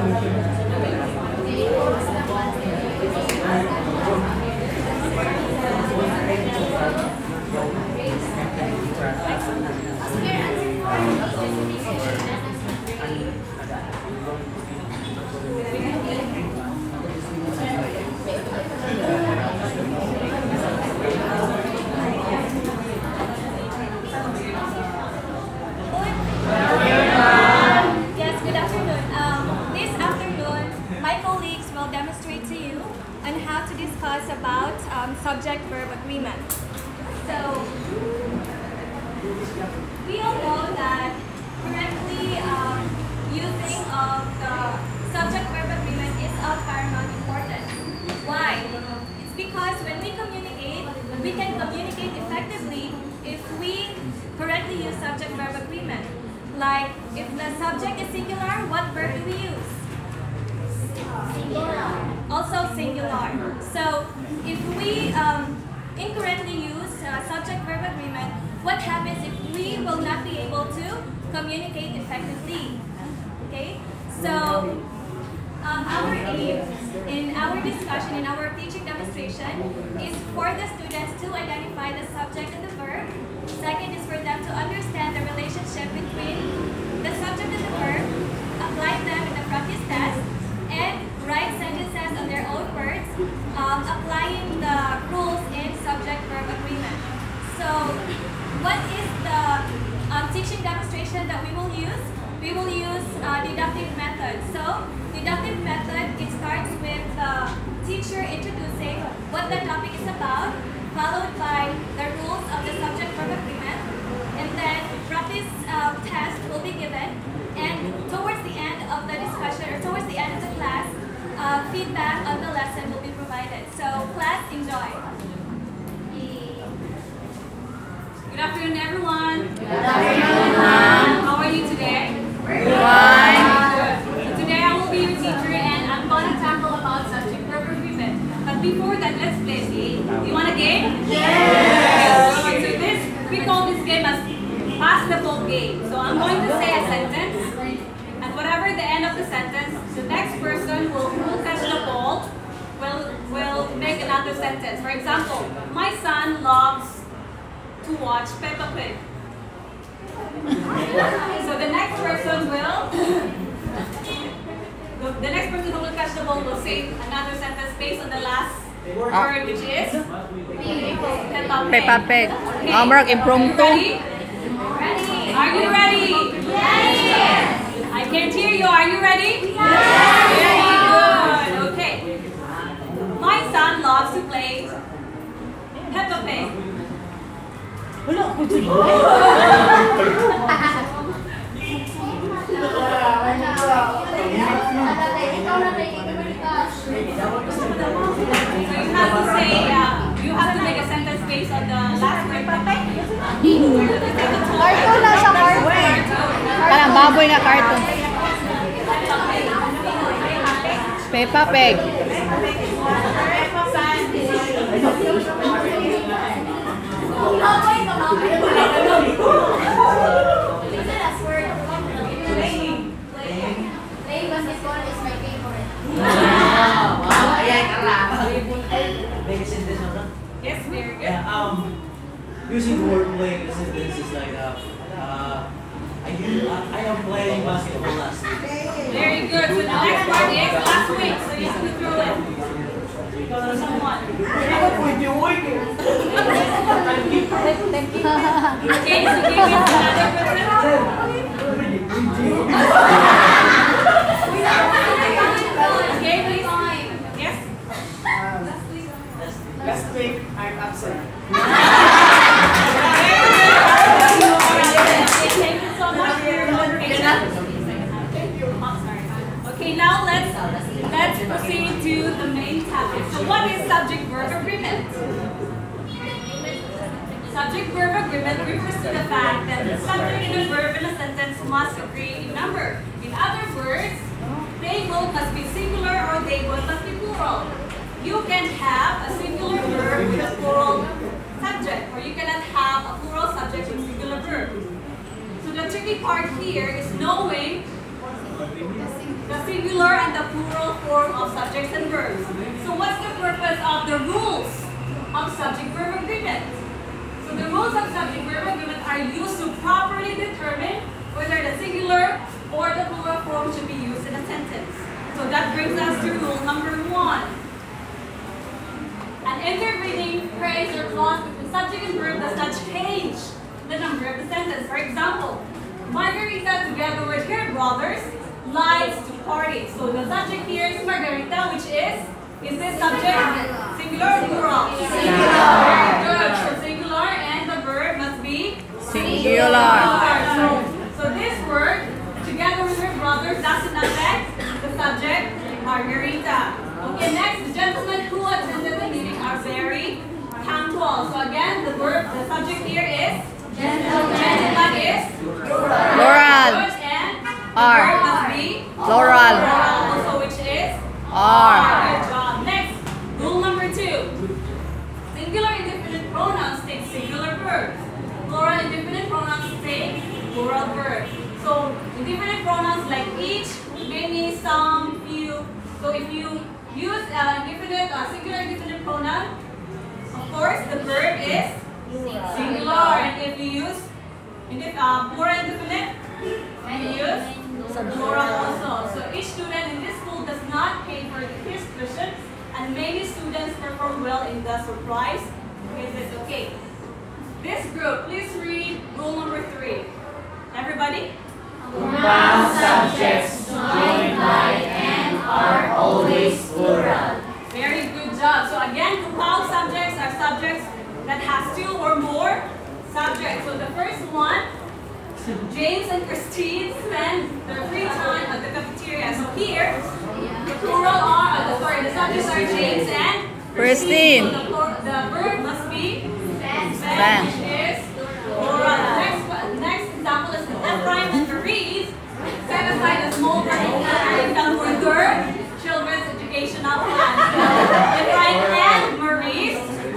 About subject-verb agreement. So, we all know that correctly using of the subject-verb agreement is of paramount importance. Why? It's because when we communicate, we can communicate effectively if we correctly use subject-verb agreement. Like, if the subject is singular, what verb do we use? Also singular. So if we incorrectly use subject-verb agreement, what happens if we will not be able to communicate effectively? Okay? So our aim in our discussion, in our teaching demonstration, is for the students to identify the subject and the verb. Second is for them to understand the relationship between the subject and the verb, apply them in the practice test, and write sentences on their own words, applying the rules in subject-verb agreement. So, what is the teaching demonstration that we will use? We will use deductive method. So, deductive method, it starts with the teacher introducing what the topic is about, followed by the rules of the subject-verb agreement, and then practice test will be given, and towards the end of the discussion, or towards the end of the class, feedback on the lesson will be provided. So, class, enjoy. Good afternoon, everyone. Good afternoon. How are you today? Fine. Good. So today I will be your teacher, and I'm going to tackle about subject-verb agreement. But before that, let's play a game. Do you want a game? Yes. Okay, so we call this game as pass the ball game. So I'm going to say a sentence, and whatever the end of the sentence, the next person who catch the ball will make another sentence. For example, my son loves to watch Peppa Pig. So the next person who will catch the ball will say another sentence based on the last word, which is Peppa Pig. Peppa Pig. Okay. Mark impromptu. Ready? Are you ready? Yes. I can't hear you. Are you ready? Yes. Very good. Okay. My son loves to play Peppa Pig. You have to make a sentence based on the last word. Cartoon na sa cartoon. Parang baboy na cartoon. Peppa Pig. Yes, very good. Using the word playing in a sentence is like, I am playing basketball last week. Very good. So the next part is last week. So you have to throw it to someone. Okay, so give it to another person. Okay, please. Yes? Last week, I'm absent. Thank you so much for your patience. Okay, now let's proceed to the main topic. So what is subject-verb agreement? Subject-verb agreement refers to the fact that the subject and the verb in a sentence must agree in number. In other words, they both must be singular or they both must be plural. You can have a singular verb with a plural subject, or you cannot have a plural subject with a singular verb. So the tricky part here is knowing the singular and the plural form of subjects and verbs. So what's the purpose of the rules of subject-verb agreement? So the rules of subject-verb agreement are used to properly determine whether the singular or the plural form should be used in a sentence. So that brings us to rule number 1. An intervening phrase or clause between subject and verb does not change the number of the sentence. For example, Margarita together with her brothers likes to party. So the subject here is Margarita, which is this subject singular or plural? Singular. Very good. So singular and the verb must be Singular. So this word, together with her brothers, doesn't affect the subject Margarita. Okay, next, the gentlemen who attended the meeting are very punctual. So again, the verb, the subject here is gentleman. Gentleman is Plural. and the R. verb must be Plural. also, which is R. Good job. Next, rule number 2. Singular indefinite pronouns take singular verbs. Plural indefinite pronouns take plural verbs. So indefinite pronouns like each, many, some, few. So if you use singular indefinite pronoun, of course the verb is singular. And if you use plural indefinite, you use plural also. So each student in this school does not pay for his tuition, and many students perform well in the surprise visit. Okay. This group, please read rule number 3. Everybody? Compound subjects joined by and are always plural. Very good job. So again, compound subjects are subjects that has 2 or more subjects. So the first one, James and Christine spend their free time at the cafeteria. So here, the plural are, the subjects are James and Christine. So the verb must be Spend. which is plural. Next example is Ephraim and Maurice set aside a small capital for their children's educational plan. Ephraim and Maurice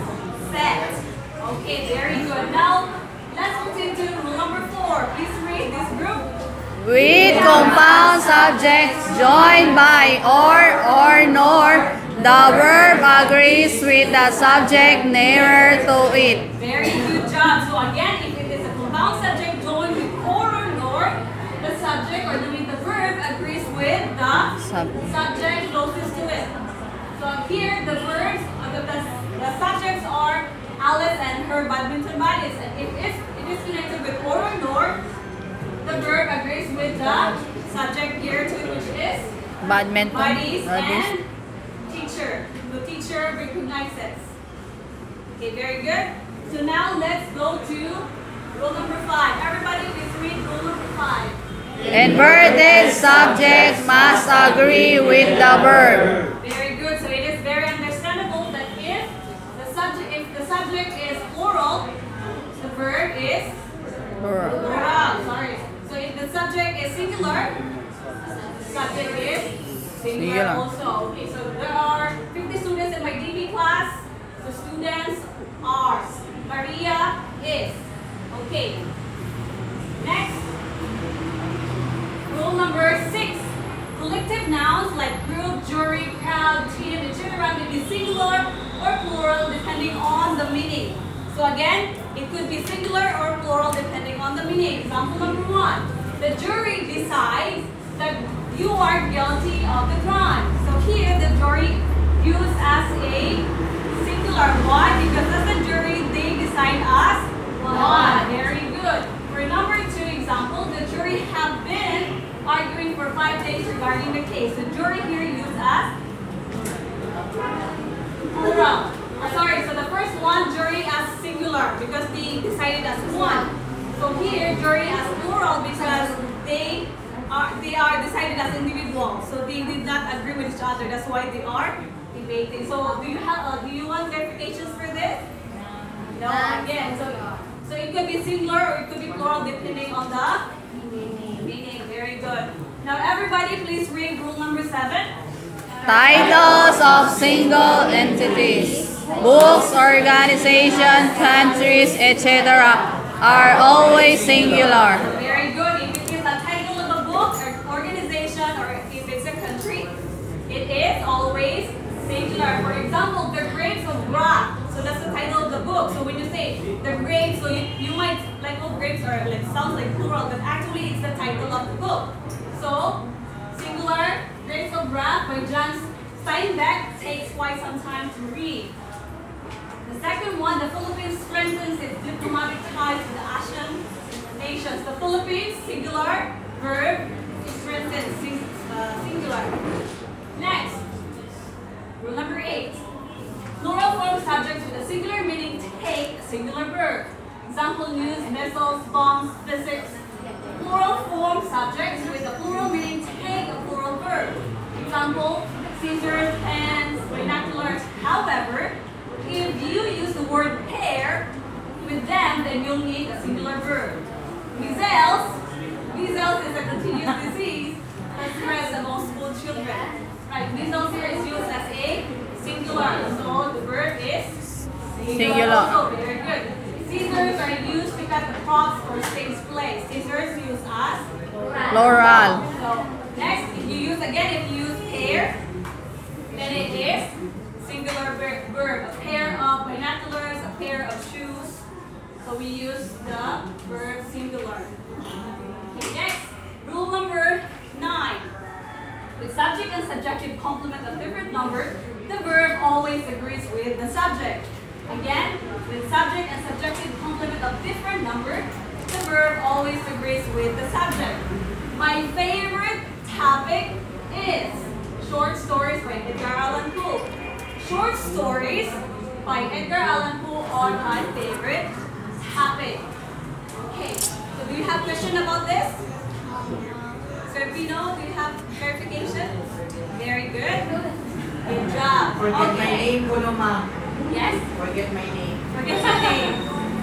set. Okay, very good. Now, let's proceed to rule number 4. Please read this group. With compound subjects joined by or nor, the verb agrees with the subject nearer to it. Very good job. So again, if it is a compound subject joined with or nor, the subject or the verb agrees with the subject closest to it. So here the verbs, the subjects are Alice and her badminton buddies. And if it is connected with or nor, the verb agrees with the subject here to it, which is Badminton. buddies and teacher. The teacher recognizes. Okay, very good. So now let's go to rule number 5. Everybody please read rule number 5. Inverted subject must agree with the verb. Very good. So it is very understandable that if the subject is plural, the verb is plural. Sorry. So if the subject is singular, the subject is singular also. Okay, so there are 50 students in my DB class. The students are. Maria is. Okay. Next. Rule number 6. Collective nouns like group, jury, crowd, team, etc. may be singular or plural depending on the meaning. So again, it could be singular or plural depending on the meaning. Example number 1. The jury decides that you are guilty of the crime. So here the jury used as a singular. Why? Because as a jury they decide as one. Very good. For number 2 example, the jury have been arguing for 5 days regarding the case. The jury here used as plural. Sorry, so the first one, jury as singular because they decided as one. So here, jury as plural because they are decided as individuals. So they did not agree with each other. That's why they are debating. So do you want verifications for this? No. Again, so it could be singular or it could be plural depending on the meaning. Very good. Now everybody, please read rule number 7. Titles of single entities, books, organization, countries, etc. are always singular. Very good. If it is a title of a book or organization or if it's 3, it is always singular. For example, the grapes of wrath. So that's the title of the book. So when you say the grapes, so you might like, oh, grapes are like sounds like plural, but actually it's the title of the book. So singular, Grapes of Wrath by John Steinbeck takes quite some time to read. The second one, the Philippines strengthens its diplomatic ties with the Asian nations. The Philippines, singular, verb, strengthens, singular. Next, rule number 8. Plural form subjects with a singular meaning take a singular verb. Example, news, missiles, bombs, physics. Plural form subjects with a plural meaning take a plural verb. Example, scissors, pens, binoculars. However, if you use the word pair with them, then you'll need a singular verb. Measles is a contagious disease that spreads among school children. Right, measles here is used as a singular, so the verb is singular. Also, very good. Scissors are used to cut the crops or stains place. Scissors used as Plural. So next, if you use pair, then it is singular verb. A pair of binoculars, a pair of shoes. So we use the verb singular. Okay, next, rule number 9. With subject and subjective complement of different numbers, the verb always agrees with the subject. Again, with subject and subjective complement of different numbers, the verb always agrees with the subject. My favorite topic is short stories by Edgar Allan Poe. Short stories by Edgar Allan Poe are my favorite topic. Okay, so do you have question about this? Sir Pino, do you have clarification? Very good. Good job. Forget my name, Kuno Ma. Yes? Forget my name. Forget your name.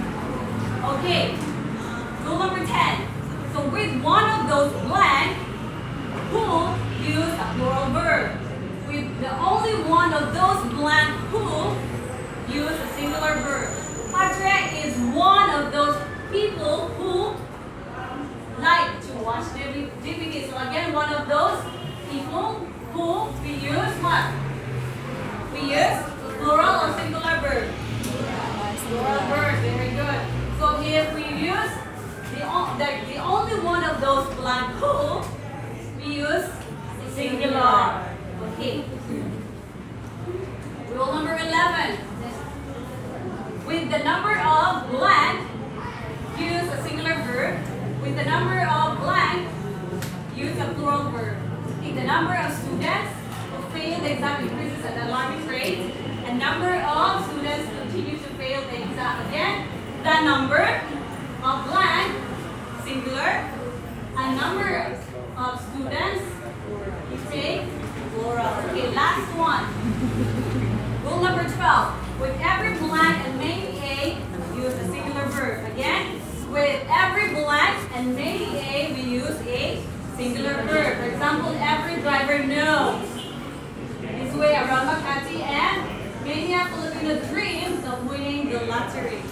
Okay. Rule number 10. So with one of those blank, who use a plural verb. With the only one of those blank who use a singular verb. Padre is one of those people who like to watch DVD. So again, one of those people who we use what? We use plural or singular verb? Plural verb, very good. So if we use the only one of those blank who, we use singular. Okay. Rule number 11. With the number of blank, use a singular verb. With the number of blank, use a plural verb. Okay, the number of students who fail the exam increases at an alarming rate. And number of students continue to fail the exam. Again, the number of blank, singular, a number of students, you take plural. Okay, last one. Rule number 12. With every blank and main A, use a singular verb. Again, with every blank and main A, we use a singular verb. For example, every driver knows his way around Makati and Mania Filipino dreams of winning the lottery.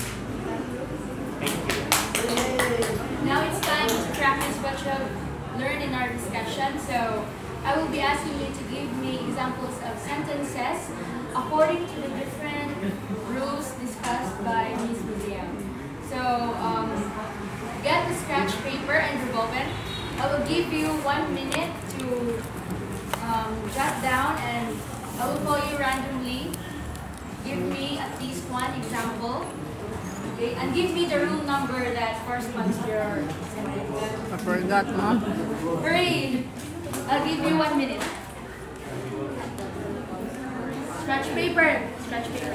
Now it's time to practice what you have learned in our discussion. So I will be asking you to give me examples of sentences according to the different rules discussed by Ms. Miriam. So get the scratch paper and revolve it. I will give you 1 minute to jot down, and I will call you randomly. Give me at least one example. Okay, and give me the rule number that corresponds to your sentence. I forgot, Mom. Hurry! I'll give you 1 minute. Scratch paper. Scratch paper.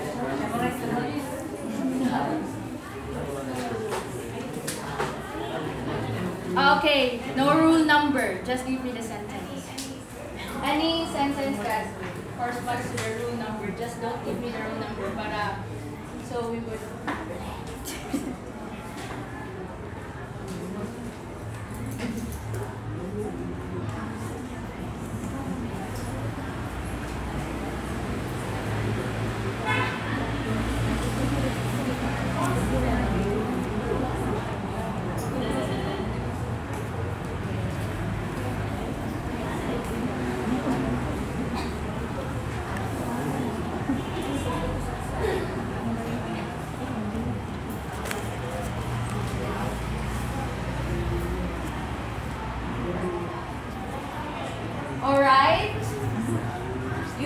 Okay, no rule number. Just give me the sentence. Any sentence that corresponds to the rule number. Just don't give me the rule number. But so we would.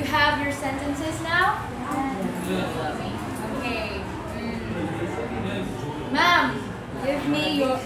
have your sentences now? Okay. Ma'am, give me your...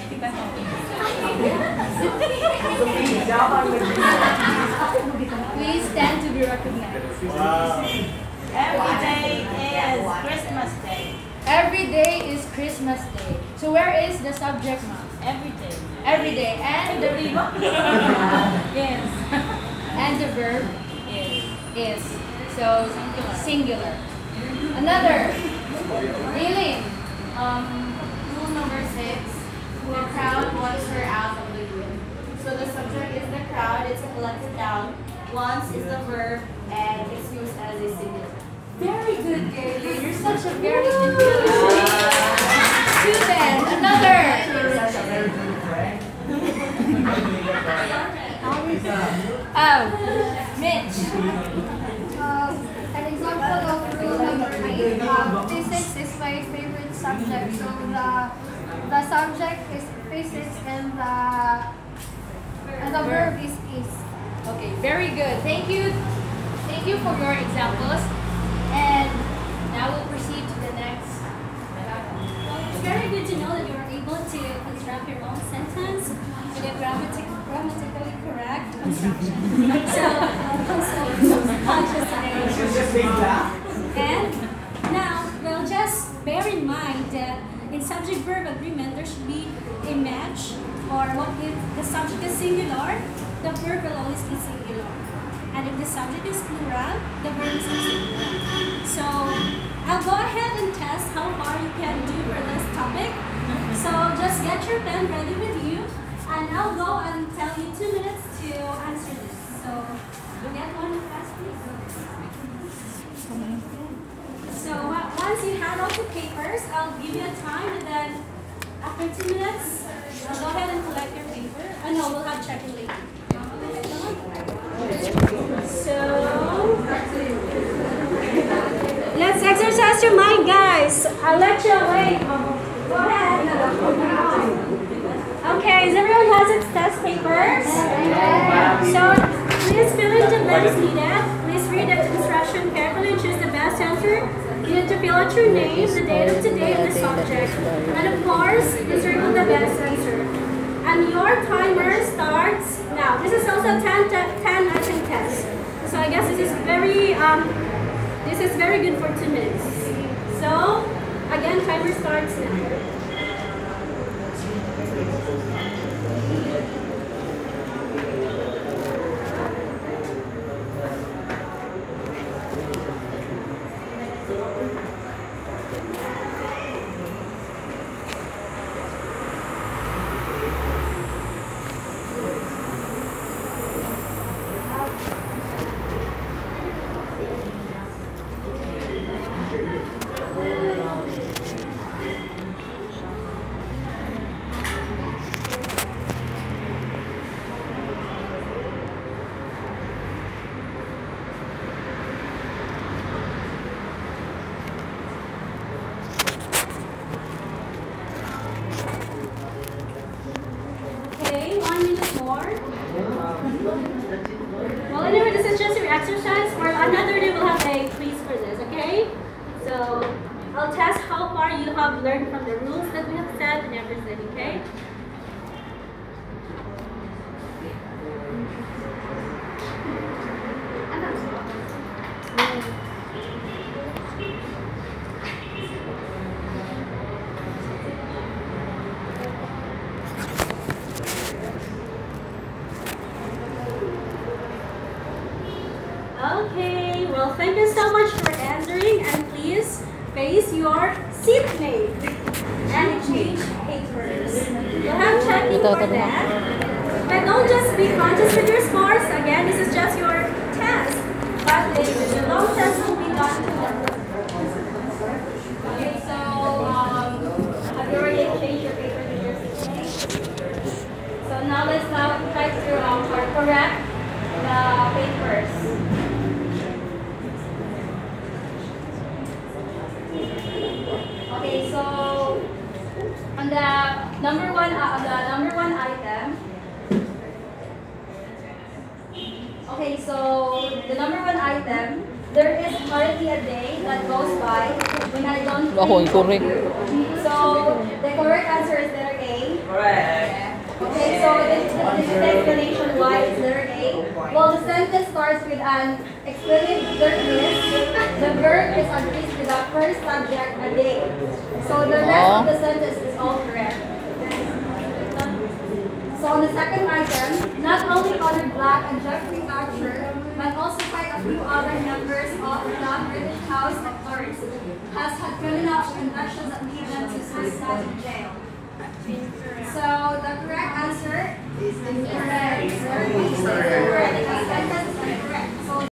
Please stand to be recognized. Wow. Every day is Christmas Day. Every day is Christmas Day. So where is the subject, ma'am? Every day. Every day. And the Yes. and the verb is. So singular. Another. Really? Rule number 6. The crowd wants her out of the room. So the subject is the crowd. It's a collective noun. Wants is the verb, and it's used as a singular. Very good, Gayle. You're such a very intelligent student. Another. Such a very good friend. Oh, Mitch. An example of rule number 8. Physics is my favorite subject. So the subject is physics and the verb is. Okay, very good. Thank you. Thank you for your examples. And now we'll proceed to the next. It's very good to know that you were able to construct your own sentence with a grammatically correct construction. So, It's just big laugh. and now, well, just bear in mind that in subject-verb agreement, there should be a match, or what if the subject is singular, the verb will always be singular. And if the subject is plural, the verb is singular. So I'll go ahead and test how far you can do for this topic. So just get your pen ready with you, and I'll go and tell you 2 minutes to answer this. So get one fast, please. So once you hand out the papers, I'll give you a time, and then after 2 minutes, I'll go ahead and collect your paper. And no, we'll have check-in later. So let's exercise your mind, guys. I'll let you away. Go ahead. Okay, is everyone has its test papers? So please fill in the blanks needed. Please read the instruction carefully and choose the best answer. You need to fill out your name, the date of today, and the subject. And of course, circle the best answer. And your timer starts now. This is also a 10 item test. So I guess this is very good for 2 minutes. So again, timer starts now. Okay, 1 minute more. Well, anyway, this is just your exercise. For another day, we'll have a quiz for this, okay? So, I'll test how far you have learned from the rules that we have set and everything, okay? Okay, well, thank you so much for answering, and please face your seatmate and change papers. You'll have checking for that. But don't just be conscious with your scores. Again, this is just your test. But the long test will be done tomorrow. Okay, so have you already changed your paper with your seatmate? So now let's try to correct the papers. Okay, so on the number one item. Okay, so the number one item there is hardly a day that goes by when I don't Ako, think. correct. So the correct answer is letter A. Correct. Okay, so this is the explanation why it's letter A. Well, the sentence starts with an explanatory. The verb is agrees with the first subject, a day. So the rest of the sentence is all correct. So on the second item, not only Connor Black and Jeffrey Archer, but also quite a few other members of the British House of Lords has had criminal convictions that lead them to suicide in jail. So the correct answer is incorrect. Correct.